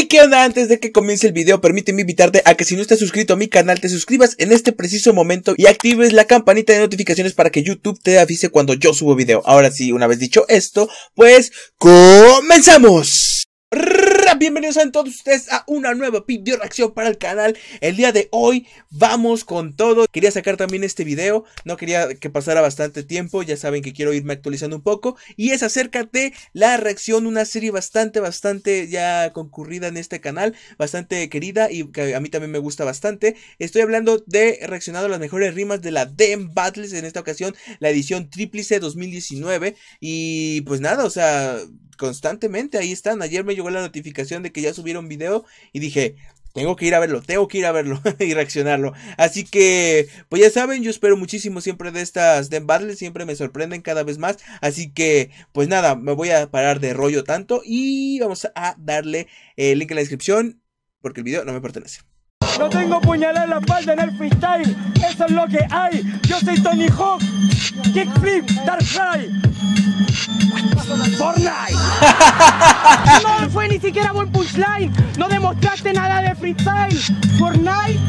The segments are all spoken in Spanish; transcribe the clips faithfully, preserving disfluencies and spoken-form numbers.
Hey, ¿qué onda? Antes de que comience el video, permíteme invitarte a que si no estás suscrito a mi canal, te suscribas en este preciso momento y actives la campanita de notificaciones para que YouTube te avise cuando yo subo video. Ahora sí, una vez dicho esto, pues ¡comenzamos! Bienvenidos a todos ustedes a una nueva video reacción para el canal. El día de hoy vamos con todo. Quería sacar también este video, no quería que pasara bastante tiempo. Ya saben que quiero irme actualizando un poco. Y es acerca de la reacción, una serie bastante, bastante ya concurrida en este canal, bastante querida y que a mí también me gusta bastante. Estoy hablando de reaccionado a las mejores rimas de la D M Battles. En esta ocasión la edición tríplice dos mil diecinueve. Y pues nada, o sea, constantemente ahí están. Ayer me llegó la notificación de que ya subieron video y dije, tengo que ir a verlo, tengo que ir a verlo y reaccionarlo. Así que, pues ya saben, yo espero muchísimo siempre de estas D M Battles, siempre me sorprenden cada vez más. Así que, pues nada, me voy a parar de rollo tanto y vamos a darle el link en la descripción porque el video no me pertenece. No tengo puñalada en la espalda en el freestyle, eso es lo que hay. Yo soy Tony Hawk, Kickflip, Darkrai, Fortnite. No fue ni siquiera buen punchline, no demostraste nada de freestyle. Fortnite.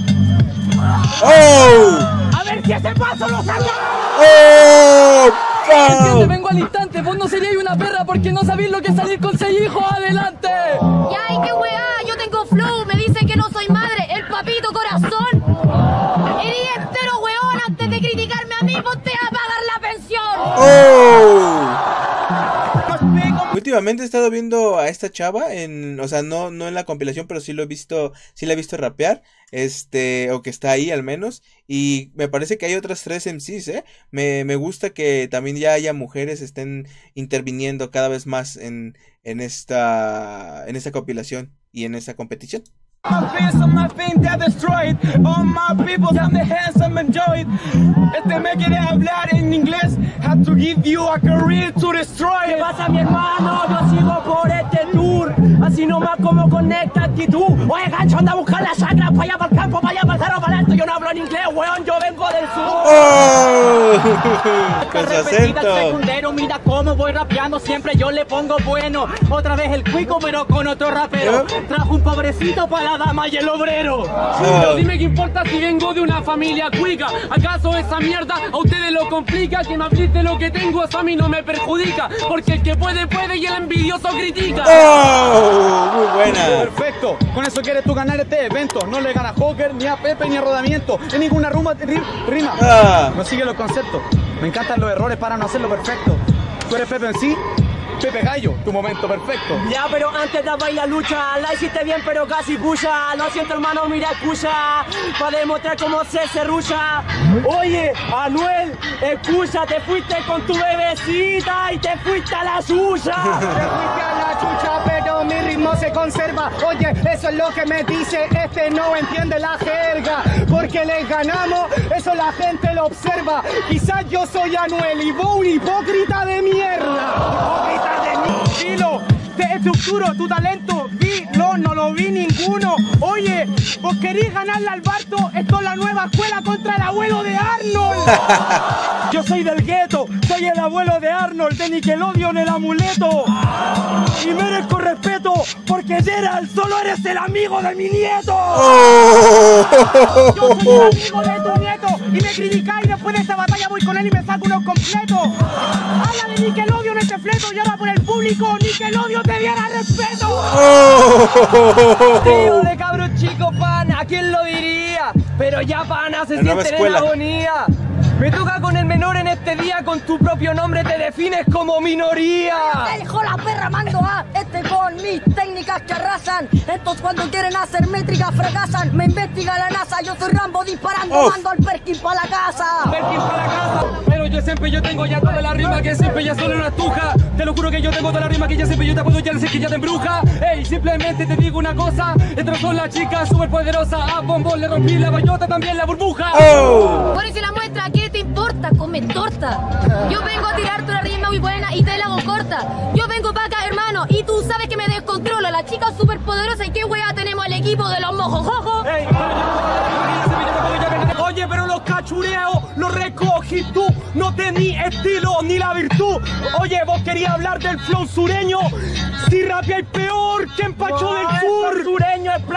¡Oh! A ver si ese paso lo saca. ¡Oh! Entiende, vengo al instante, vos no seríais una perra porque no sabéis lo que es salir con seis hijos, adelante. Ya, y qué weá, yo tengo flow, me dicen que no soy madre, el papito corazón. Erí entero weón, antes de criticarme a mí, ponte a pagar la pensión. ¡Oh! Últimamente he estado viendo a esta chava en, o sea, no, no en la compilación, pero sí lo he visto, sí la he visto rapear, este, o que está ahí al menos, y me parece que hay otras tres M Cs, eh, me, me gusta que también ya haya mujeres estén interviniendo cada vez más en, en esta, en esta compilación y en esta competición. Este me quiere hablar en inglés. Have to give you a career to destroy. ¿Qué pasa, mi hermano? Yo sigo por este tour. Así nomás como conecta actitud. Oye, gancho, anda a buscar la chacra. Para allá, para el campo, para allá, para el cerro, para esto. Yo no hablo en inglés, weón. Yo vengo del sur. ¡Oh! Con su acento. Secundero, mira cómo voy rapeando. Siempre yo le pongo bueno. Otra vez el cuico, pero con otro rapero. ¿Eh? Trajo un pobrecito para la dama y el obrero. Pero dime qué importa si vengo de una familia cuica. ¿Acaso esa mierda a ustedes lo complica? Que me hables de lo que tengo, eso a mí no me perjudica. Porque el que puede, puede y el envidioso critica. ¡Oh! Muy buena. Perfecto, con eso quieres tú ganar este evento. No le gana a Joker, ni a Pepe, ni a Rodamiento. En ninguna rima, rima. Ah. No sigue los conceptos. Me encantan los errores para no hacerlo perfecto. Tú eres Pepe en sí, Pepe Gallo, tu momento perfecto. Ya, pero antes de bailar lucha, la hiciste bien pero casi pucha. Lo siento, hermano, mira, escucha, para demostrar cómo se serrucha. Oye, Anuel, escucha, te fuiste con tu bebecita y te fuiste a la suya. Te fuiste a la chucha, pero mi ritmo se conserva. Oye, eso es lo que me dice, este no entiende la jerga. Porque les ganamos, eso la gente lo observa. Quizás yo soy Anuel y vos un hipócrita de mierda. Hipócrita de mi estilo, te estructuro tu talento, vi, no, no lo vi ninguno. Oye, vos querís ganarle al Barto, esto es la nueva escuela contra el abuelo de Arnold. Yo soy del gueto, soy el abuelo de Arnold, de Nickelodeon el amuleto. Y merezco respeto, porque Gerald, solo eres el amigo de mi nieto. ¡Oh! Yo soy el amigo de tu nieto, y me criticáis, después de esta batalla voy con él y me saco unos completos. Habla de Nickelodeon este fleto, y ahora por el público, Nickelodeon te diera respeto. ¡Oh! Tío de cabros chicos, pana, ¿quién lo diría? Pero ya, pana, se La nueva sienten en escuela. agonía. Me toca con el menor en este día, con tu propio nombre te defines como minoría. El hijo la perra mando a este con mis técnicas que arrasan. Estos cuando quieren hacer métricas fracasan. Me investiga la NASA, yo soy Rambo disparando, Oh. mando al Perkin pa' la casa. Perkin para la casa. Pero yo siempre yo tengo ya toda la rima que siempre ya solo una tuja. Te lo juro que yo tengo toda la rima que ya siempre yo te puedo ya decir que ya te embruja. Ey, simplemente te digo una cosa, estas son las chicas súper poderosas. A Bombón le rompí la bayota, también la burbuja. ¡Oh! Por eso la muestra, ¿qué te importa? Come torta. Yo vengo a tirarte una rima muy buena y te la hago corta. Yo vengo pa' acá, hermano, y tú sabes que me descontrolo. La chica súper poderosa y qué wea tenemos al equipo de los mojojojos. Ey, oye, pero los cachureos los recogí tú. No tení estilo ni la virtud. Oye, vos querías hablar del flow sureño. Si rapeáis peor que empacho del sur.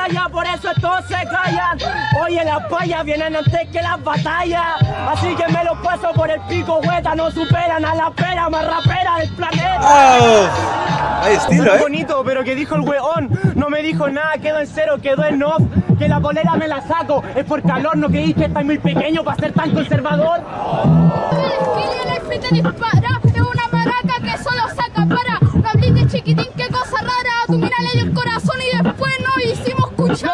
batalla, por eso estos se callan. Oye, las payas vienen antes que las batallas. Así que me los paso por el pico, hueta. No superan a la pera más rapera del planeta. Oh, hay estilo, Muy ¿eh? bonito, pero que dijo el weón. No me dijo nada, quedó en cero, quedó en off. Que la polera me la saco. Es por calor, no creí que estás muy pequeño para ser tan conservador. Kylian Mbappé te dispara, es una maraca que solo saca para. No hables de chiquitín, qué cosa rara. Tú mira, le dio el corazón y después nos hicimos cuchara.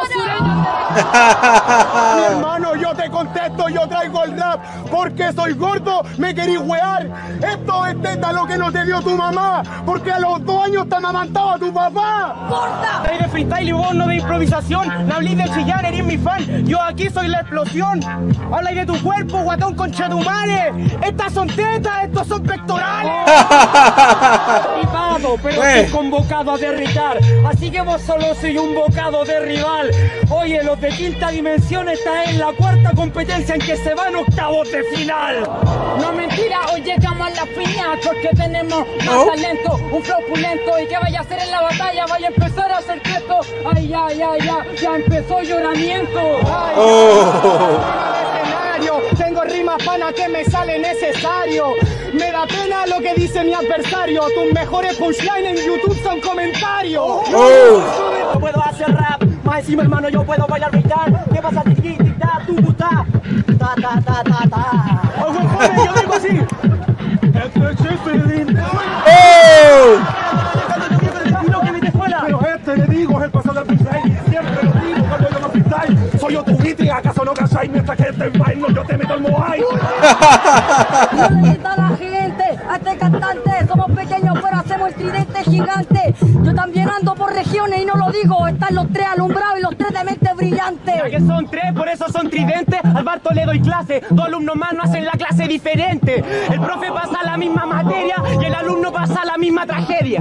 Mi hermano, yo te contesto, yo traigo el rap. Porque soy gordo, me querís wear. Esto es teta lo que no te dio tu mamá. Porque a los dos años te amamantaba tu papá. ¡Corta! Eres de freestyle y vos no de improvisación. No hables de chillar, eres mi fan. Yo aquí soy la explosión. Habla de tu cuerpo, guatón conchetumare. Estas son tetas, estos son pectorales. Privado, pero Eh. estoy convocado a derritar. Así que vos solo soy un bocado de rival. Oye, los de quinta dimensión están en la cuarta competencia en que se van octavos de final. No mentira, hoy llegamos a la final porque tenemos más Oh. talento, un flow pulento y que vaya a hacer en la batalla, vaya a empezar a hacer esto. Ay, ya, ya, ya, ya empezó lloramiento. Ay, Oh. escenario. Tengo rimas pana que me sale necesario. Me da pena lo que dice mi adversario. Tus mejores punchlines en YouTube son comentarios. Oh. No puedo hacer rap, más encima hermano yo puedo bailar bailar. ¿Qué pasa tiki ta tu ta ta ta ta ta ta? Ojo, joven, yo digo así. Oh. Lo que viste fuera. Pero este le digo es el pasado del freestyle. Siempre lo digo cuando yo no freestyle. Soy yo tu hit y acaso no calláis. Mientras que este bailo yo te meto el moai. No le grita a la gente, a este cantante. Somos pequeños pero hacemos el tridente gigante. Yo también ando por regiones y no lo digo. Están los tres alumbrados y los tres de mente brillante. Ya que son tres, por eso son tridentes. Al Barto le doy clase, dos alumnos más no hacen la clase diferente. El profe pasa la misma materia y el alumno pasa la misma tragedia.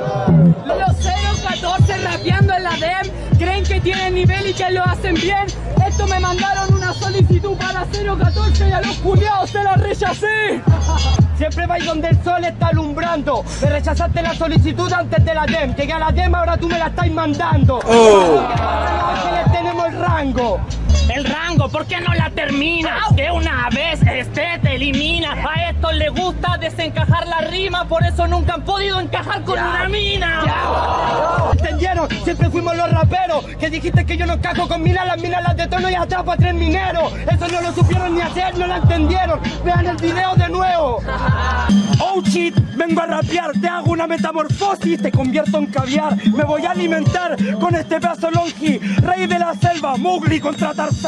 los cero catorce rapeando en la D E M creen que tienen nivel y que lo hacen bien. Esto me mandaron una solicitud para cero catorce y a los culiados se la rechacé. Siempre vais donde el sol está alumbrando. Me rechazaste la solicitud antes de la D E M. Llegué a la D E M, ahora tú me la estás mandando. Oh. Ángeles tenemos el rango. El rango, ¿por qué no la terminas? De una vez este te elimina. A estos les gusta desencajar la rima, por eso nunca han podido encajar con una mina. ¿Entendieron? Siempre fuimos los raperos. Que dijiste que yo no encajo con minas, las minas las detono y atrapo a tres mineros. Eso no lo supieron ni hacer, no lo entendieron. Vean el video de nuevo. Oh shit, vengo a rapear, te hago una metamorfosis, te convierto en caviar. Me voy a alimentar con este pedazo longi. Rey de la selva, Mowgli contra Tarzán.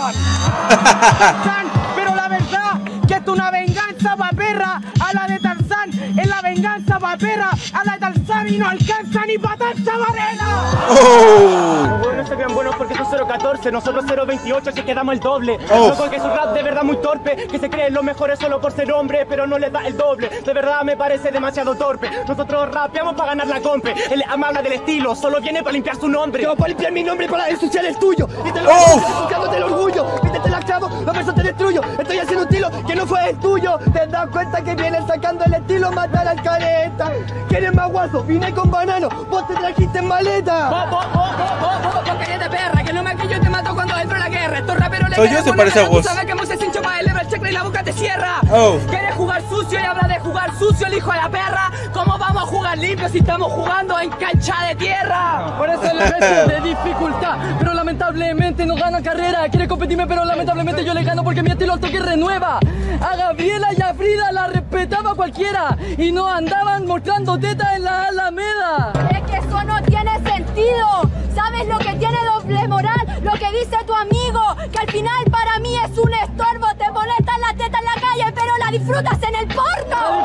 Tarzán, pero la verdad que esto es una venganza pa' perra. A la de Tarzán es la venganza pa' perra. A la de Tarzán y no alcanza ni pa' Tarzán Varela. Oh. Los buenos se creen buenos porque son cero catorce, nosotros cero veintiocho, así que damos el doble. Oh. Loco que su rap de verdad muy torpe, que se creen los mejores solo por ser hombre, pero no les da el doble. De verdad me parece demasiado torpe. Nosotros rapeamos para ganar la compe. Él habla del estilo, solo viene para limpiar su nombre. Yo para limpiar mi nombre y para ensuciar el tuyo. Y te lo Oh. ensuciándote el orgullo. Viste, te la clavo, la persona te destruyo. Estoy haciendo un estilo que no fue el tuyo. Te das cuenta que vienes sacando el estilo, matar al careta. ¿Quieres más guaso? Vine con banano, vos te trajiste maleta. Vos, vos, vos, vos, vos, vos, porque eres de perra, que no me yo te mato cuando entro en la guerra. Estos raperos le Soy yo, pegan se con parece la a vos. Tú sabes que Moisés hincho para el el chakra y la boca te cierra. Oh. ¿Quieres jugar sucio y habla de jugar sucio el hijo de la perra? ¿Cómo vamos a jugar limpio si estamos jugando en cancha de tierra? Por eso le meto de dificultad, pero lamentablemente no gana carrera. Quiere competirme, pero lamentablemente yo le gano porque mi estilo al toque renueva. A Gabriela y a Frida la respetaba cualquiera y no andaban mostrando teta en la Alameda. Es que eso no tiene sentido. ¿Sabes lo que tiene doble moral? Lo que dice tu amigo, que al final para mí es un estorbo. Te molestas la teta en la calle, pero la disfrutas en el porno.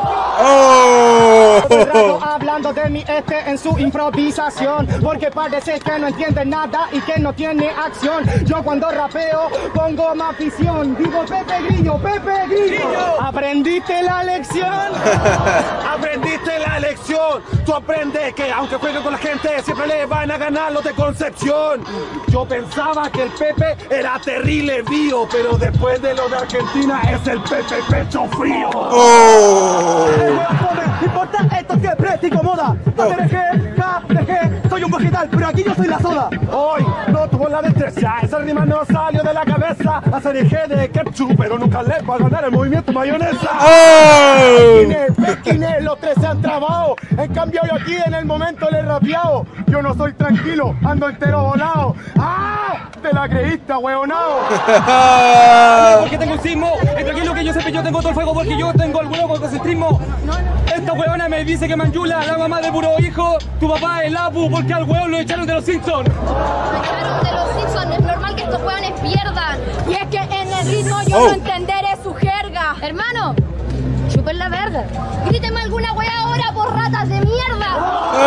Oh. Hablando de mi este en su improvisación, porque parece que no entiende nada y que no tiene acción. Yo cuando rapeo pongo más visión. Digo Pepe Grillo, Pepe Grillo. ¿Aprendiste la lección? Aprendiste la lección. Tú aprendes que aunque juegue con la gente siempre le van a ganar los de Concepción. Yo pensaba que el Pepe era terrible bio, pero después de lo de Argentina es el Pepe pecho frío. Oh. No importa esto siempre te incomoda. No te dejé, ja, dejé, soy un vegetal, pero aquí yo soy la soda. Hoy no tuvo la destreza. Esa rima no salió de la cabeza. Hacer eje de ketchup, pero nunca le va a ganar el movimiento mayonesa. ¡Oh! Pekines, Pekines, los tres se han trabado. En cambio yo aquí en el momento le he rapeado. Yo no soy tranquilo, ando entero volado. ¡Ah! Te la creíste, huevonao. Porque tengo un sismo, es tranquilo que yo sé que yo tengo todo el fuego porque yo tengo el huevo con concentrismo. Esta huevona me dice que Manjula, la mamá de puro hijo, tu papá es el Apu porque al hueón lo echaron de los Simpsons. Lo echaron de los Simpsons, es normal que estos hueones pierdan. Y es que en el ritmo yo Oh. no entenderé su jerga. Hermano, chupen la verga. Gríteme alguna wea ahora por ratas de mierda.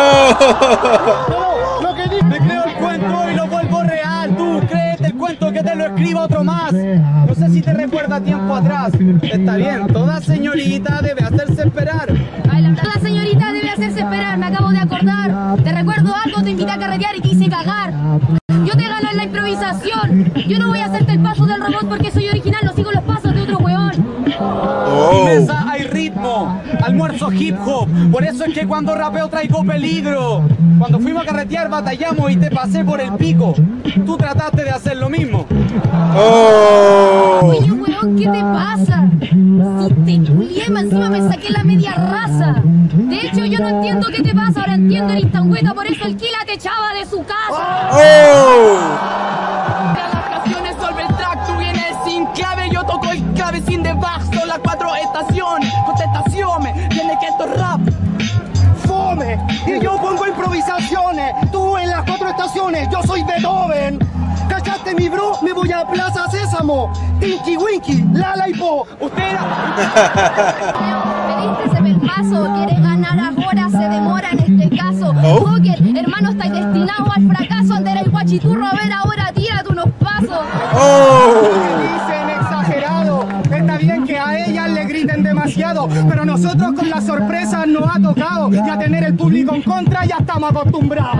Lo que dice, me creo el cuento y lo vuelvo real. Tú créete el cuento que te lo escriba otro más. No sé si te recuerda tiempo atrás. Está bien, toda señorita debe hacerse esperar. Ay, la verdad, señorita debe hacerse esperar, me acabo de acordar. Te recuerdo algo, te invité a carretear y te hice cagar. Yo te gano en la improvisación. Yo no voy a hacerte el paso del robot porque soy original, no sigo los pasos de otro weón. Oh. En mesa hay ritmo, almuerzo hip hop. Por eso es que cuando rapeo traigo peligro. Cuando fuimos a carretear batallamos y te pasé por el pico. Tú trataste de hacer lo mismo. Oh. Oye, weón, ¿qué te pasa? Si te culié, encima me saqué la media raza. De hecho, yo no entiendo qué te pasa, ahora entiendo el instangüeta, por eso el Kila te echaba de su casa. Oh. Las canciones sobre el track, tú vienes sin clave, yo toco el clave sin debajo, son las cuatro estaciones, contestaciones, tiene que esto es rap. Fome, y yo pongo improvisaciones. Tú en las cuatro estaciones, yo soy Beethoven. ¿Cachaste mi bro? Me voy a Plaza Sésamo. Tinky Winky, Lala y Po. Usted era... Pediste ese pelmazo, quieres ganar ahora, se demora en este caso. Oh. Joker, hermano, estáis destinado al fracaso. Antes era el guachiturro, a ver ahora, tírate unos pasos. Oh. Dicen exagerado. Está bien que a ellas le griten demasiado, pero nosotros con la sorpresa nos ha tocado. Ya tener el público en contra ya estamos acostumbrados.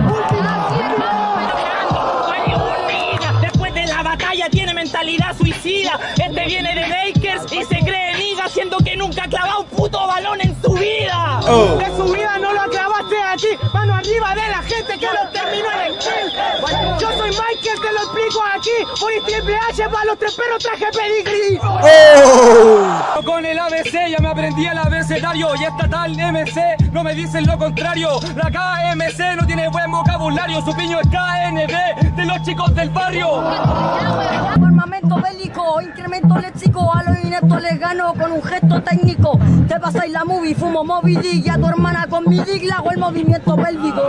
Después de la batalla tiene mentalidad suicida. Este viene de Bakers y se cree liga, siendo que nunca ha clavado un puto balón en su vida. Oh. De su vida no lo clavaste aquí. Mano arriba de la gente que lo terminó en el kill. Yo soy Michael, te lo explico aquí. Por el triple H para los tres perros traje pedigrí. Oh. Con el A B C ya me aprendí el abecedario y esta tal M C no me dicen lo contrario. La K M C no tiene buen vocabulario, su piño es K N B de los chicos del barrio. Armamento bélico, incremento léxico, a los ineptos les gano con un gesto técnico. Te pasáis la movie, fumo Moby Dick y a tu hermana con mi dick le hago el movimiento pélvico.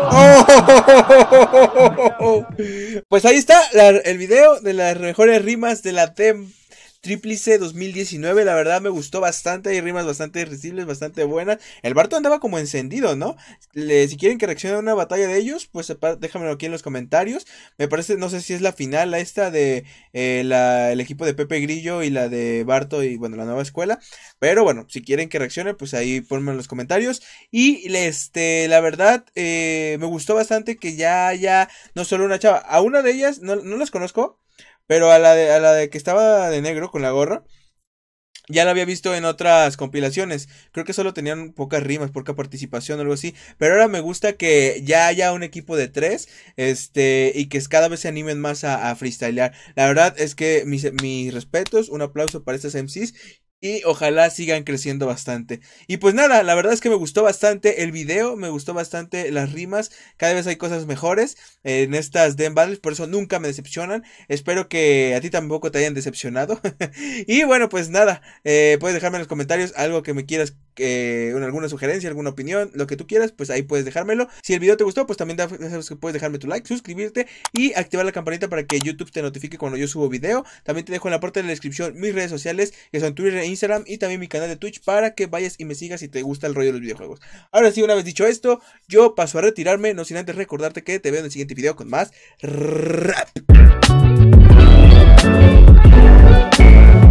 Oh. Pues ahí está la- el video de las mejores rimas de la T E M Tríplice dos mil diecinueve. La verdad me gustó bastante, hay rimas bastante risibles, bastante buenas. El Barto andaba como encendido, ¿no? Le- si quieren que reaccione a una batalla de ellos, pues sepa- déjamelo aquí en los comentarios. Me parece, no sé si es la final la esta de eh, la, el equipo de Pepe Grillo y la de Barto y bueno, la nueva escuela. Pero bueno, si quieren que reaccione, pues ahí ponme en los comentarios. Y le- este, la verdad, eh, me gustó bastante que ya haya no solo una chava, a una de ellas, no, no las conozco. Pero a la de, a la de que estaba de negro con la gorra, ya la había visto en otras compilaciones. Creo que solo tenían pocas rimas, poca participación o algo así. Pero ahora me gusta que ya haya un equipo de tres. Este, y que cada vez se animen más a, a freestylear. La verdad es que mis, mis respetos, un aplauso para estos M Cs. Y ojalá sigan creciendo bastante. Y pues nada, la verdad es que me gustó bastante el video, me gustó bastante las rimas. Cada vez hay cosas mejores en estas D M Battles, por eso nunca me decepcionan. Espero que a ti tampoco te hayan decepcionado. Y bueno, pues nada, eh, puedes dejarme en los comentarios algo que me quieras, eh, alguna sugerencia, alguna opinión, lo que tú quieras, pues ahí puedes dejármelo. Si el video te gustó, pues también da- puedes dejarme tu like, suscribirte y activar la campanita para que YouTube te notifique cuando yo subo video. También te dejo en la parte de la descripción mis redes sociales, que son Twitter e Instagram, y también mi canal de Twitch, para que vayas y me sigas si te gusta el rollo de los videojuegos. Ahora sí, una vez dicho esto, yo paso a retirarme, no sin antes recordarte que te veo en el siguiente video con más rap.